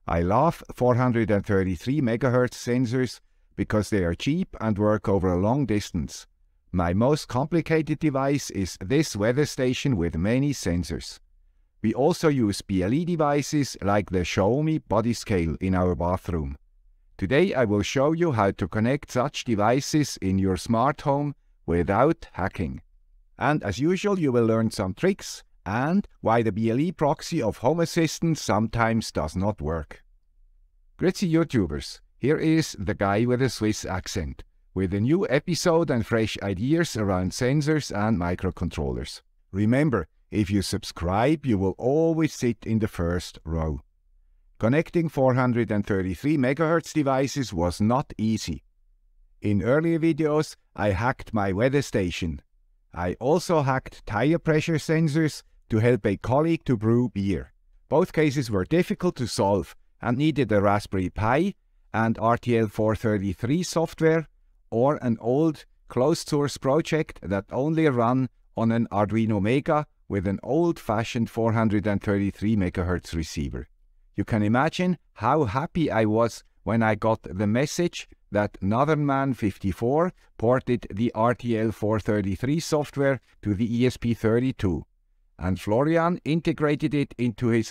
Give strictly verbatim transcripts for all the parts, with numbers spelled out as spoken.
I love four hundred thirty-three megahertz sensors because they are cheap and work over a long distance. My most complicated device is this weather station with many sensors. We also use B L E devices like the Xiaomi body scale in our bathroom. Today I will show you how to connect such devices in your smart home without hacking. And as usual, you will learn some tricks and why the B L E proxy of Home Assistant sometimes does not work. Grüezi YouTubers, here is the guy with a Swiss accent, with a new episode and fresh ideas around sensors and microcontrollers. Remember, if you subscribe, you will always sit in the first row. Connecting four hundred thirty-three megahertz devices was not easy. In earlier videos, I hacked my weather station. I also hacked tire pressure sensors to help a colleague to brew beer. Both cases were difficult to solve and needed a Raspberry Pi and R T L four thirty-three software or an old closed-source project that only ran on an Arduino Mega with an old-fashioned four hundred thirty-three megahertz receiver. You can imagine how happy I was when I got the message that Northern Man fifty-four ported the R T L four thirty-three software to the E S P thirty-two, and Florian integrated it into his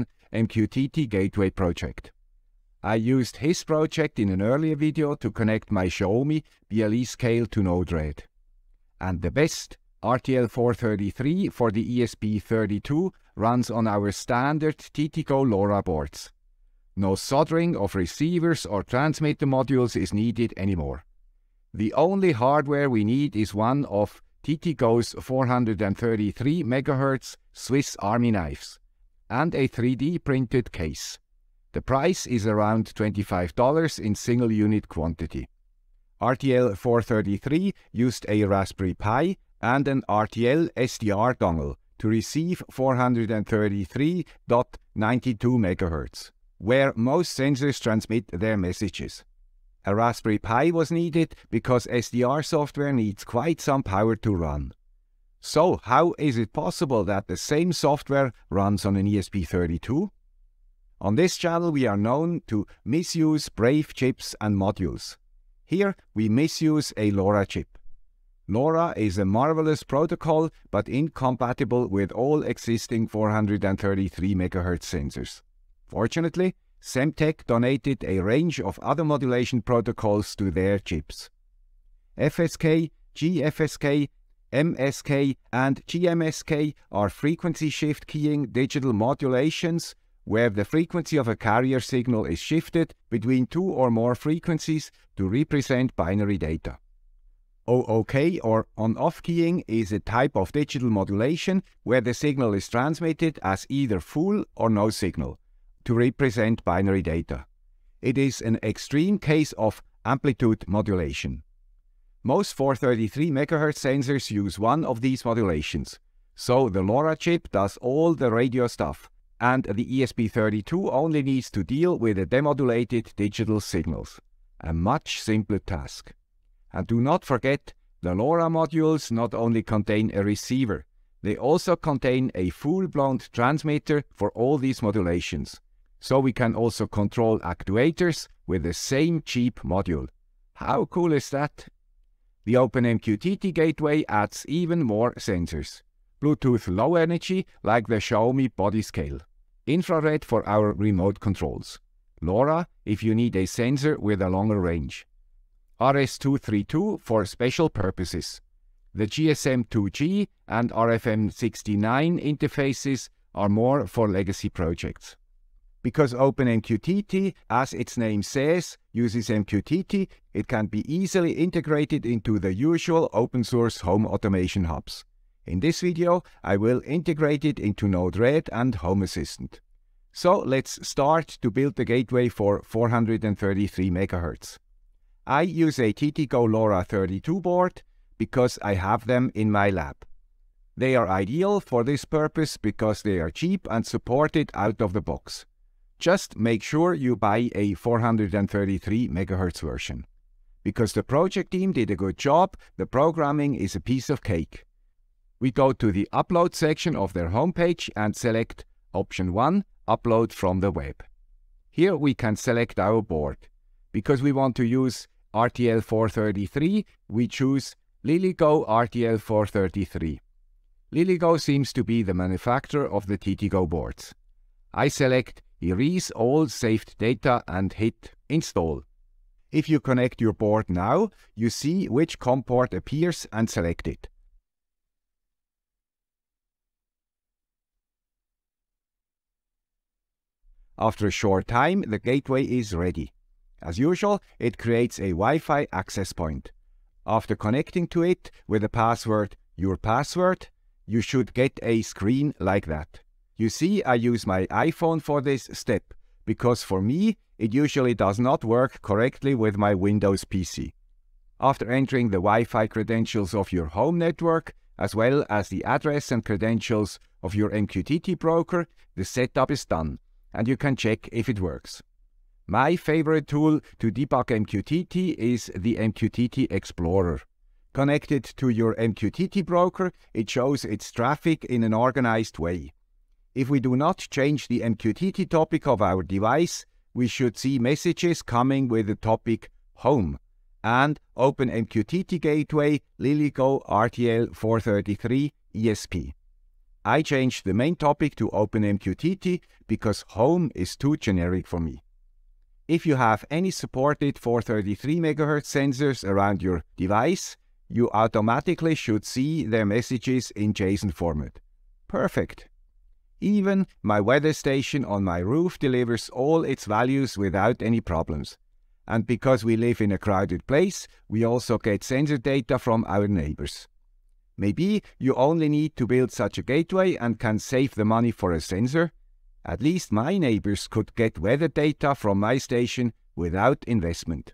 OpenMQTTGateway project. I used his project in an earlier video to connect my Xiaomi B L E scale to NodeRed. And the best, R T L four thirty-three for the E S P thirty-two runs on our standard T T G O LoRa boards. No soldering of receivers or transmitter modules is needed anymore. The only hardware we need is one of T T G O's four hundred thirty-three megahertz Swiss Army knives and a three D printed case. The price is around twenty-five dollars in single unit quantity. R T L four thirty-three used a Raspberry Pi and an R T L S D R dongle to receive four hundred thirty-three point nine two megahertz, where most sensors transmit their messages. A Raspberry Pi was needed because S D R software needs quite some power to run. So how is it possible that the same software runs on an E S P thirty-two? On this channel we are known to misuse brave chips and modules. Here we misuse a LoRa chip. LoRa is a marvelous protocol but incompatible with all existing four hundred thirty-three megahertz sensors. Fortunately, Semtech donated a range of other modulation protocols to their chips. F S K, G F S K, M S K and G M S K are frequency shift keying digital modulations where the frequency of a carrier signal is shifted between two or more frequencies to represent binary data. O O K or on-off keying is a type of digital modulation where the signal is transmitted as either full or no signal to represent binary data. It is an extreme case of amplitude modulation. Most four thirty-three megahertz sensors use one of these modulations, so the LoRa chip does all the radio stuff, and the E S P thirty-two only needs to deal with the demodulated digital signals. A much simpler task. And do not forget, the LoRa modules not only contain a receiver, they also contain a full-blown transmitter for all these modulations. So we can also control actuators with the same cheap module. How cool is that? The OpenMQTTGateway adds even more sensors. Bluetooth low energy like the Xiaomi body scale. Infrared for our remote controls. LoRa if you need a sensor with a longer range. R S two thirty-two for special purposes. The G S M two G and R F M sixty-nine interfaces are more for legacy projects. Because OpenMQTT, as its name says, uses M Q T T, it can be easily integrated into the usual open-source home automation hubs. In this video, I will integrate it into NodeRed and Home Assistant. So let's start to build the gateway for four hundred thirty-three megahertz. I use a T T G O LoRa thirty-two board because I have them in my lab. They are ideal for this purpose because they are cheap and supported out of the box. Just make sure you buy a four hundred thirty-three megahertz version. Because the project team did a good job, the programming is a piece of cake. We go to the upload section of their homepage and select option one, upload from the web. Here we can select our board. Because we want to use R T L four thirty-three, we choose LilyGo R T L four thirty-three. LilyGo seems to be the manufacturer of the T T Go boards. I select Erase all saved data and hit Install. If you connect your board now, you see which COM port appears and select it. After a short time, the gateway is ready. As usual, it creates a Wi-Fi access point. After connecting to it with the password your password, you should get a screen like that. You see, I use my iPhone for this step, because for me, it usually does not work correctly with my Windows P C. After entering the Wi-Fi credentials of your home network, as well as the address and credentials of your M Q T T broker, the setup is done, and you can check if it works. My favorite tool to debug M Q T T is the M Q T T Explorer. Connected to your M Q T T broker, it shows its traffic in an organized way. If we do not change the M Q T T topic of our device, we should see messages coming with the topic Home and OpenMQTTGateway LilyGo R T L four thirty-three E S P. I changed the main topic to OpenMQTT because Home is too generic for me. If you have any supported four thirty-three megahertz sensors around your device, you automatically should see their messages in JSON format. Perfect. Even my weather station on my roof delivers all its values without any problems. And because we live in a crowded place, we also get sensor data from our neighbors. Maybe you only need to build such a gateway and can save the money for a sensor. At least my neighbors could get weather data from my station without investment.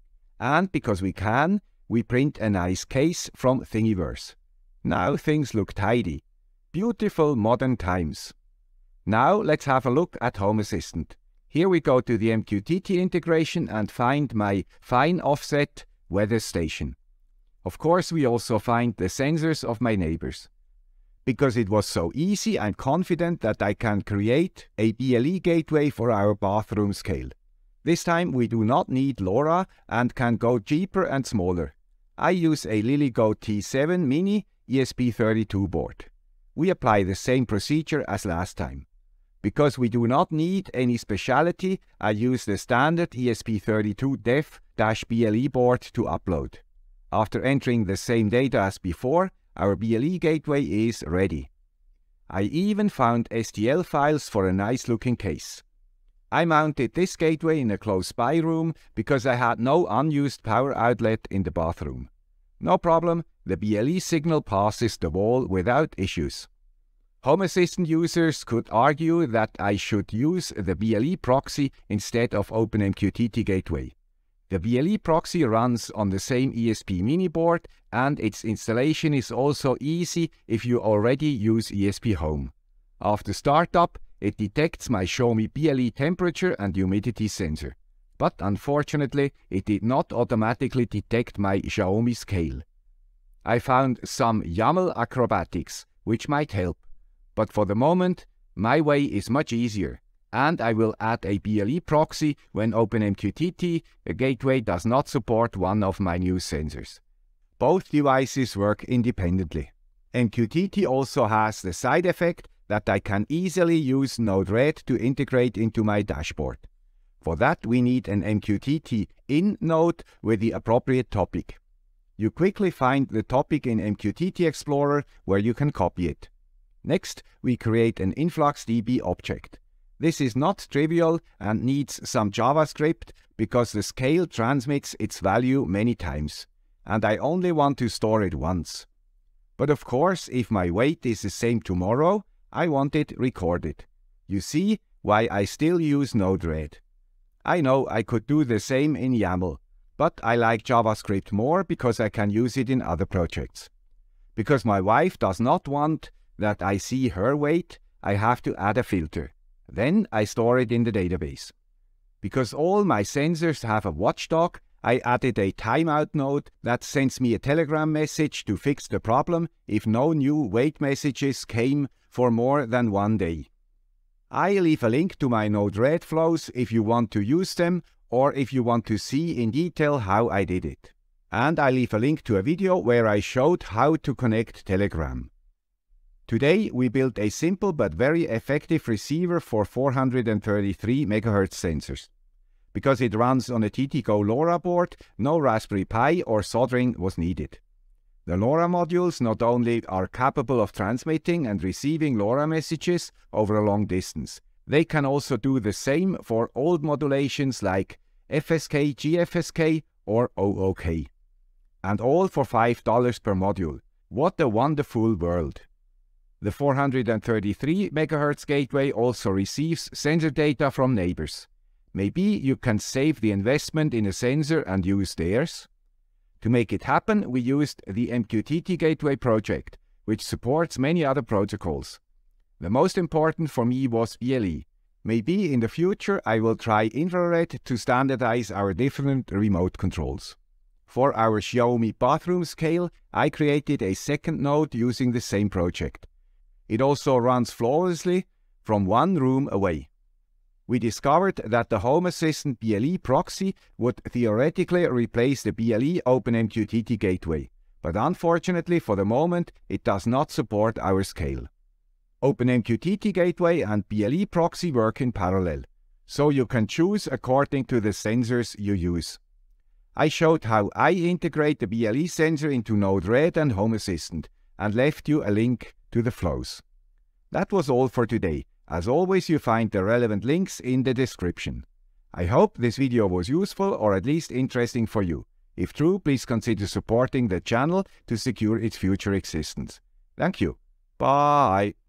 And because we can, we print a nice case from Thingiverse. Now things look tidy. Beautiful modern times. Now let's have a look at Home Assistant. Here we go to the M Q T T integration and find my fine offset weather station. Of course, we also find the sensors of my neighbors. Because it was so easy, I'm confident that I can create a B L E gateway for our bathroom scale. This time we do not need LoRa and can go cheaper and smaller. I use a LilyGo T seven Mini E S P thirty-two board. We apply the same procedure as last time. Because we do not need any speciality, I use the standard E S P thirty-two dev-B L E board to upload. After entering the same data as before, our B L E gateway is ready. I even found S T L files for a nice looking case. I mounted this gateway in a close by room because I had no unused power outlet in the bathroom. No problem, the B L E signal passes the wall without issues. Home Assistant users could argue that I should use the B L E proxy instead of OpenMQTTGateway. The B L E proxy runs on the same E S P mini board and its installation is also easy if you already use E S P Home. After startup, it detects my Xiaomi B L E temperature and humidity sensor. But unfortunately, it did not automatically detect my Xiaomi scale. I found some YAML acrobatics, which might help. But for the moment, my way is much easier. And I will add a B L E proxy when OpenMQTTGateway does not support one of my new sensors. Both devices work independently. M Q T T also has the side effect that I can easily use NodeRed to integrate into my dashboard. For that we need an M Q T T in node with the appropriate topic. You quickly find the topic in M Q T T Explorer where you can copy it. Next, we create an InfluxDB object. This is not trivial and needs some JavaScript because the scale transmits its value many times, and I only want to store it once. But of course, if my weight is the same tomorrow, I want it recorded. You see why I still use NodeRed. I know I could do the same in YAML, but I like JavaScript more because I can use it in other projects. Because my wife does not want that I see her weight, I have to add a filter. Then I store it in the database. Because all my sensors have a watchdog, I added a timeout node that sends me a Telegram message to fix the problem if no new weight messages came for more than one day. I leave a link to my NodeRed flows if you want to use them or if you want to see in detail how I did it. And I leave a link to a video where I showed how to connect Telegram. Today we built a simple but very effective receiver for four hundred thirty-three megahertz sensors. Because it runs on a T T Go LoRa board, no Raspberry Pi or soldering was needed. The LoRa modules not only are capable of transmitting and receiving LoRa messages over a long distance, they can also do the same for old modulations like F S K, G F S K or O O K. And all for five dollars per module. What a wonderful world! The four hundred thirty-three megahertz gateway also receives sensor data from neighbors. Maybe you can save the investment in a sensor and use theirs? To make it happen, we used the M Q T T Gateway project, which supports many other protocols. The most important for me was B L E. Maybe in the future I will try infrared to standardize our different remote controls. For our Xiaomi bathroom scale, I created a second node using the same project. It also runs flawlessly from one room away. We discovered that the Home Assistant B L E proxy would theoretically replace the B L E OpenMQTT Gateway, but unfortunately for the moment it does not support our scale. OpenMQTT Gateway and B L E proxy work in parallel, so you can choose according to the sensors you use. I showed how I integrate the B L E sensor into NodeRed and Home Assistant, and left you a link to the flows. That was all for today. As always, you find the relevant links in the description. I hope this video was useful or at least interesting for you. If true, please consider supporting the channel to secure its future existence. Thank you. Bye.